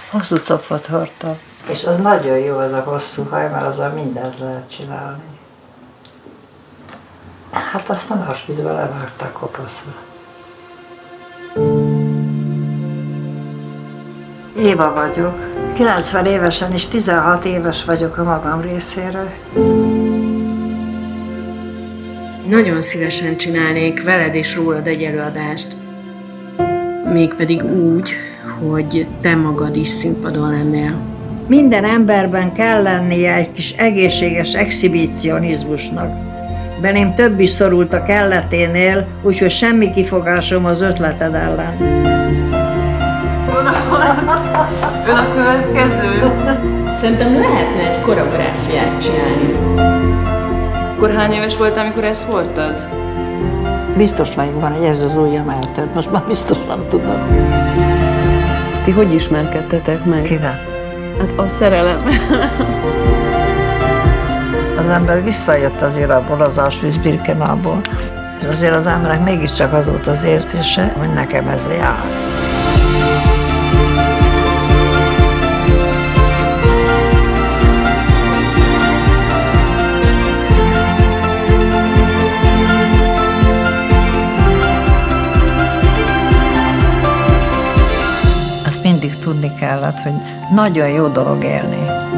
Hosszú copot hordtam. És az nagyon jó, az a hosszú haj, mert azzal mindent lehet csinálni. Hát aztán esküszbe levágták kopaszra. Éva vagyok. 90 évesen és 16 éves vagyok a magam részéről. Nagyon szívesen csinálnék veled és rólad egy előadást. Mégpedig úgy, hogy te magad is színpadon lennél. Minden emberben kell lennie egy kis egészséges exhibicionizmusnak. Belém több is szorult a kelleténél, úgyhogy semmi kifogásom az ötleted ellen. Ön a következő? Szerintem lehetne egy koreográfiát csinálni. Akkor hány éves voltál, amikor ezt hordtad? Biztos vagyok benne, hogy ez az ujjam eltört. Most már biztosan tudom. Ti hogy ismerkedtetek meg? Kivel? Hát a szerelem. Az ember visszajött azért abból az Auschwitz-Birkenából, és azért az emberek mégiscsak az volt az érzése, hogy nekem ez jár. Azt mindig tudni kellett, hogy nagyon jó dolog élni.